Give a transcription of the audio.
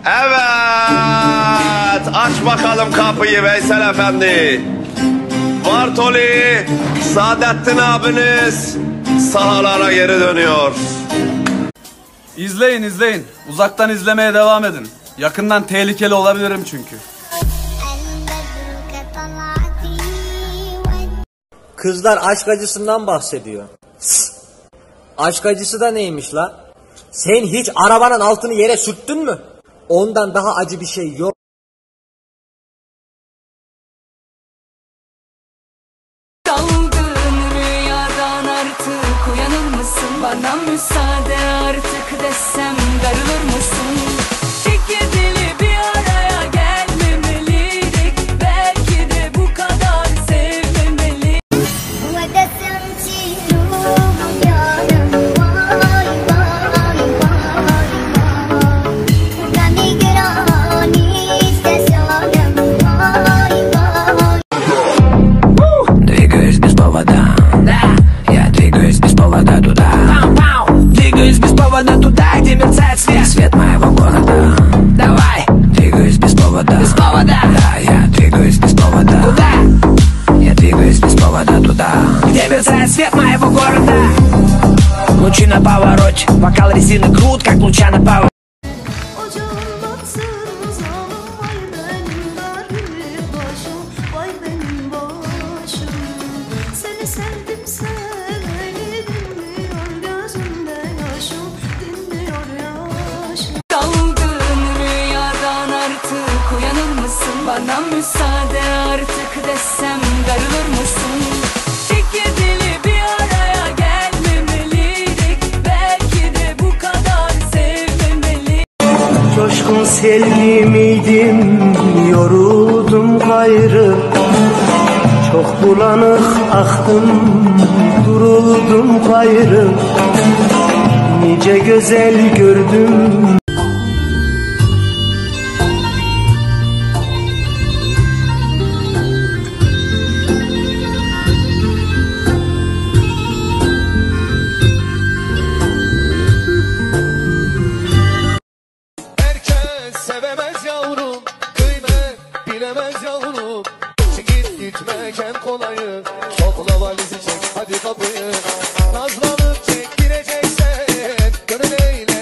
Evet, aç bakalım kapıyı Veysel Efendi. Bartoli, Saadettin abiniz sahalara geri dönüyor. İzleyin izleyin. Uzaktan izlemeye devam edin. Yakından tehlikeli olabilirim çünkü. Kızlar aşk acısından bahsediyor. Aşk acısı da neymiş la? Sen hiç arabanın altını yere sürttün mü? Ondan daha acı bir şey yok. Daldığın rüyadan artık uyanır mısın? Bana müsaade artık desem darılır mısın? İki dili bir araya gelmemeliydik. Belki de bu kadar sevmemeli. Двигаюсь без повода, да, я двигаюсь без повода туда, двигаюсь без повода туда, где мерцает свет, свет моего города. Давай, двигаюсь без повода, да, я двигаюсь без повода, куда? Я двигаюсь без повода туда, где мерцает свет моего города. Лучи на повороте, бокал резины крут, как луча на повороте. Daldığın rüyadan artık uyanır mısın? Bana müsaade artık desem darılır mısın? İki dili bir araya gelmemeliydik. Belki de bu kadar sevmemeli. Coşkun selvi miydim, yoruldum gayrı. Çok bulanık aktım, duruldum gayrı. Nice güzel gördüm. Herkes sevemez yavrum, kıymet bilemez yavrum. Çekip gitmeken kolayı, topla valizi çek hadi kapıyı. Nazlanıp çek gireceksen, gönül eyle.